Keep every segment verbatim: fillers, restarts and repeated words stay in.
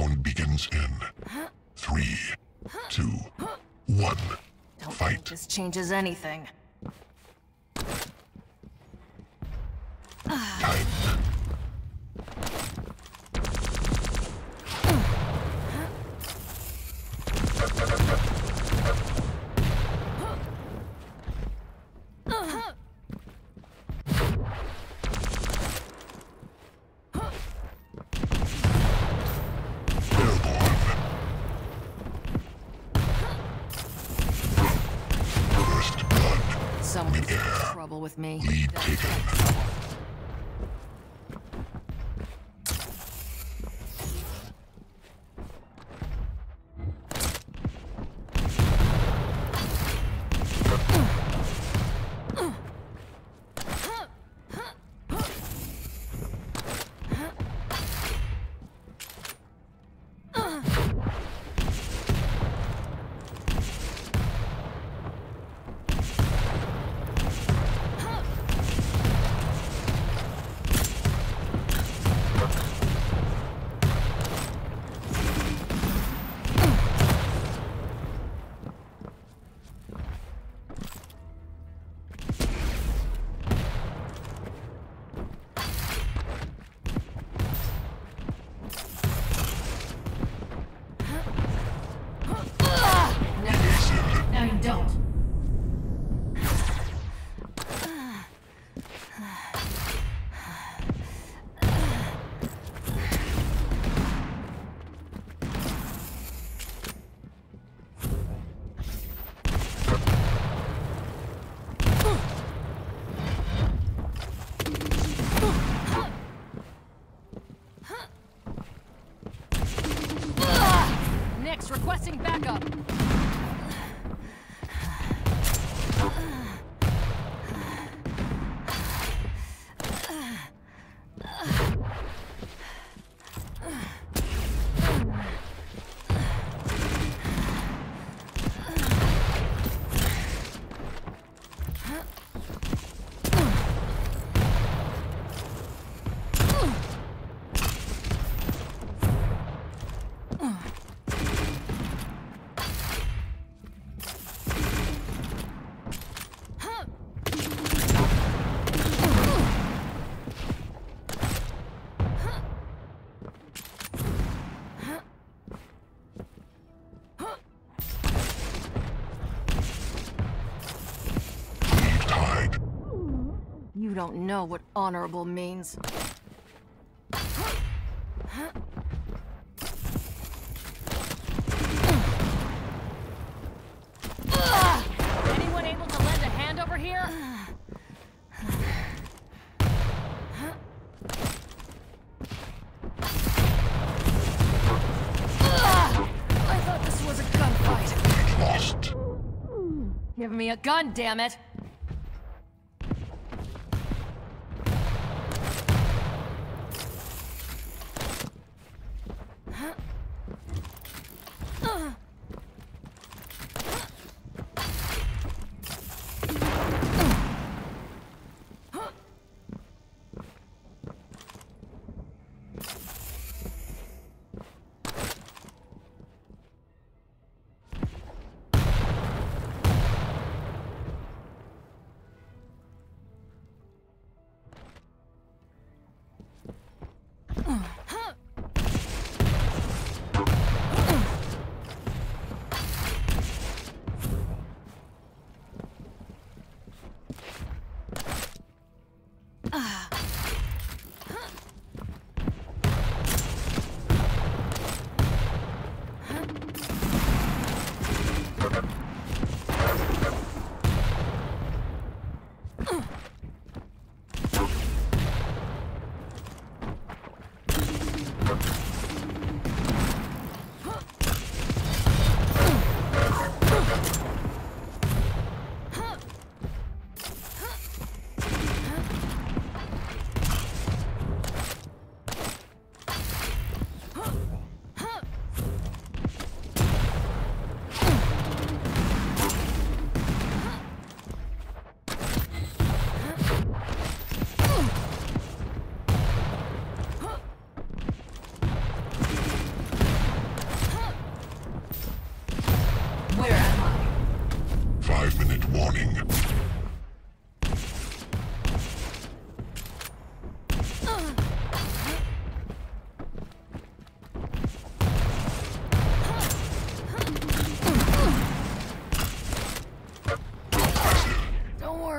round begins in three, two, one. Don't Fight. think this changes anything. Time. Someone's in trouble with me. Lead taken. No, you don't. Next, requesting backup. You don't know what honorable means. Anyone able to lend a hand over here? I thought this was a gunfight. Lost. Give me a gun, damn it!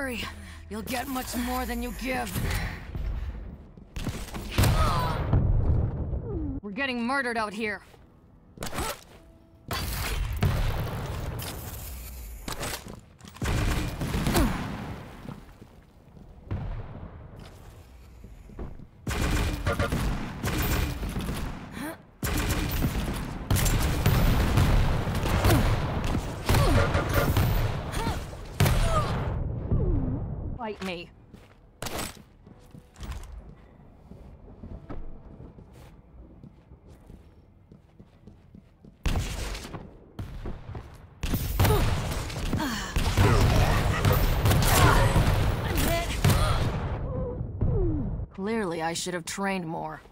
worry. You'll get much more than you give. We're getting murdered out here. Fight me. I'm hit. Clearly, I should have trained more.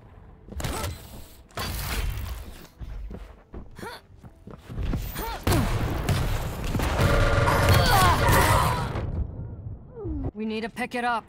We need to pick it up.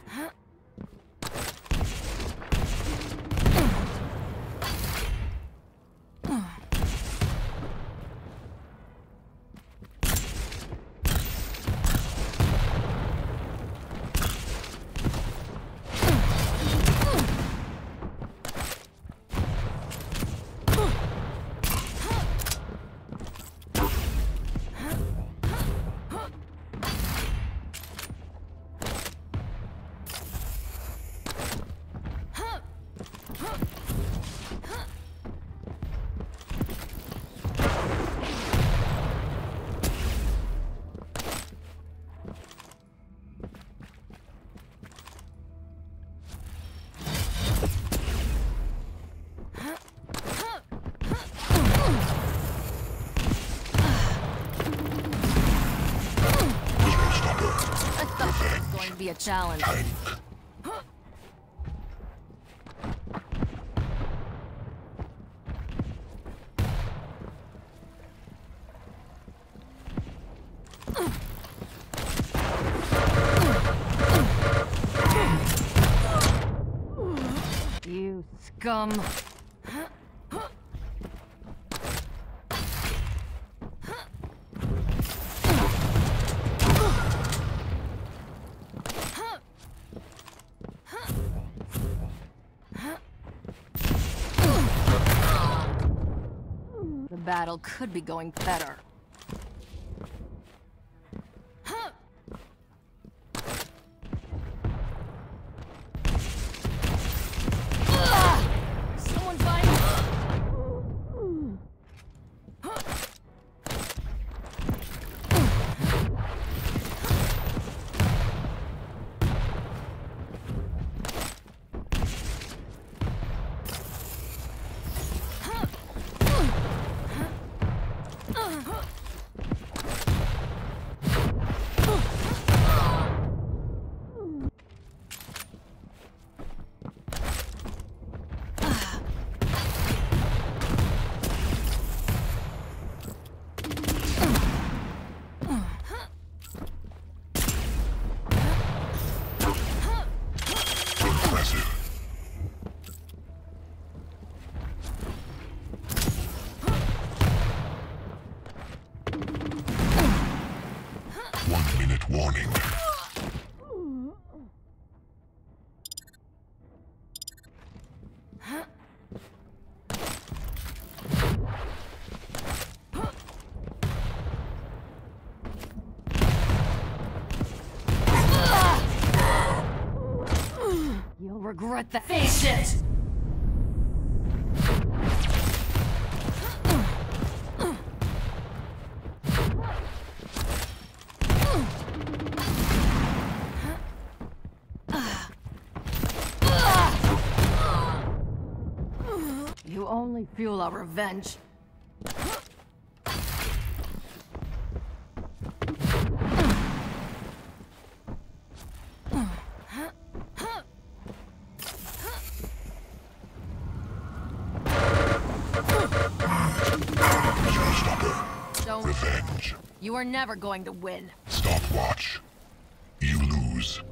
Be a challenge. You scum. The battle could be going better. Someone find me. Warning. You'll regret that. Face it! You only fuel our revenge. Showstopper. Don't. Revenge. You are never going to win. Stopwatch. You lose.